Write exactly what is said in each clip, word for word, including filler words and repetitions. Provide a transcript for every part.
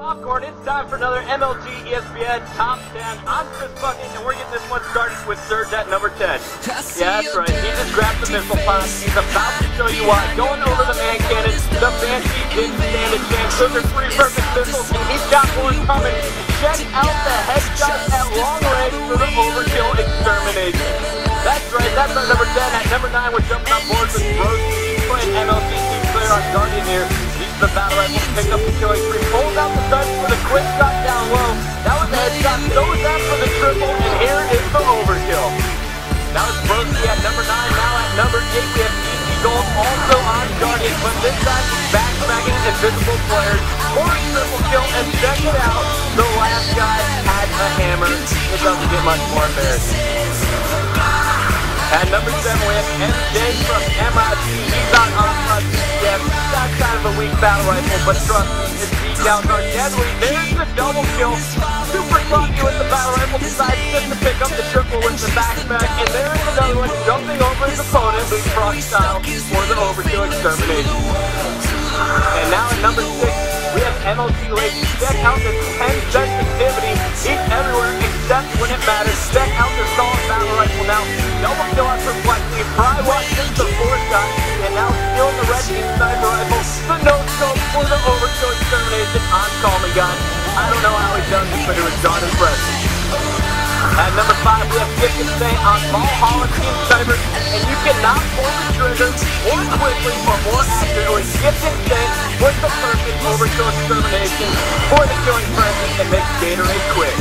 popcorn. It's time for another M L G E S P N Top ten. I'm Chris Bucket, and we're getting this one started with Surge at number ten. Yeah, that's right. He just grabbed the missile pod. He's about to show you why. Going over the man cannon, the Banshee didn't stand a chance. Those are three perfect missiles, and he's got more coming. Check out the headshots at long range for the overkill extermination. That's right. That's our number ten. At number nine, we're jumping on board with Rosie. He's playing M L G team player on Guardian here. The battle rifle to pick up the killing spree, pulls out the sights with a quick shot down low. That was a headshot, so was that for the triple, and here is the overkill. That was Brosky at number nine. Now at number eight, we have E C Gold also on Guardian, but this time he's back-smacking invisible players for a triple kill, and check it out, the last guy had a hammer. It doesn't get much more embarrassing. At number seven, we have M J from M I T. He's not on us. Yeah, that's kind of a weak battle rifle, but trust me, his decals are deadly. There's the double kill. Super lucky with the battle rifle. Decides just to pick up the triple with the backpack. And there is another one jumping over his opponent, leapfrog style, for the overkill extermination. And now at number six, we have M L G Lady. Check out the ten sensitivity. He's everywhere except when it matters. Check out the solid battle rifle now. Double kill on perplexity. Fry watches the fourth shot, and now still in the red team sniper rifle. The no scope for the overkill extermination on Calming Gun. I don't know how he does it, but it was darn impressive. At number five, we have Gift and Stay on Valhalla Team Sniper, and you cannot pull the trigger more quickly or more accurately. Gift and Stay was the perfect overkill extermination for the killing frenzy and makes Gatorade quick.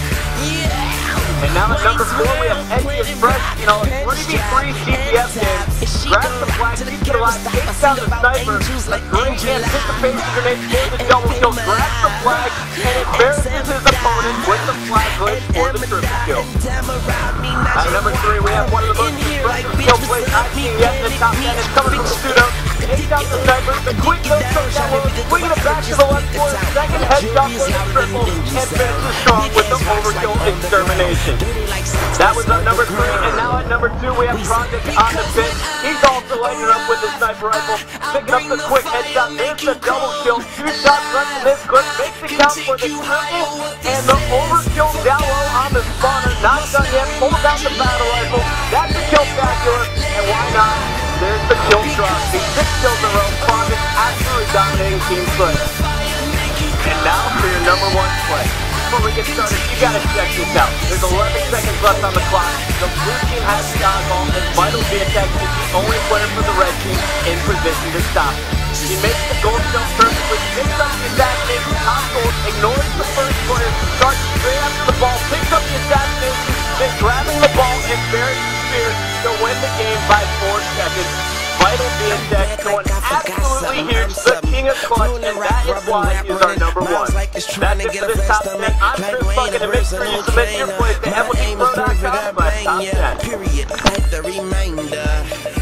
And now at number four, we have Edgy Express, you know, three v three C P F game. Grabs the flag, keeps it alive, takes down the sniper, a great anticipation grenade for the double kill, grabs the flag, and embarrasses his opponent with the flag hood for the triple kill. At number three, we have one of the most impressive kill plays I've seen yet in the top ten. It's coming from Pseudo. Takes out the sniper, the quick no scope down low, swinging it back to the left for a second headshot for the triple, and finishes strong with the overkill extermination. That was our number three, and now at number two, we have Project on the pit. He's also lighting it up with his sniper rifle, picking up the quick headshot. There's the double kill. Two shots left in this clip, makes it count for the triple, and the overkill down low on the spawner. Not done yet, pulls out the battle rifle. That's a kill spectacular, and why not? There's the kill trophy. Six kills in a row. Project absolutely dominating team play. And now for your number one play. Before we get started, you gotta check this out. There's eleven seconds left on the clock. The blue team has the dodgeball, and Vital Viatek is the only player for the red team in position to stop it. He makes the gold jump perfectly, picks up the assassination, top gold, ignores the first player, starts straight after the ball, picks up the assassination, then grabbing the ball and buries the spear to win the game by four seconds. Vital Viatek going absolutely huge, the king of clutch, and that is why he's our number one. That's it for this top ten. I'm Chris Bucket, and make sure you submit your plays to M L G Pro dot com slash top ten. Period, like the reminder.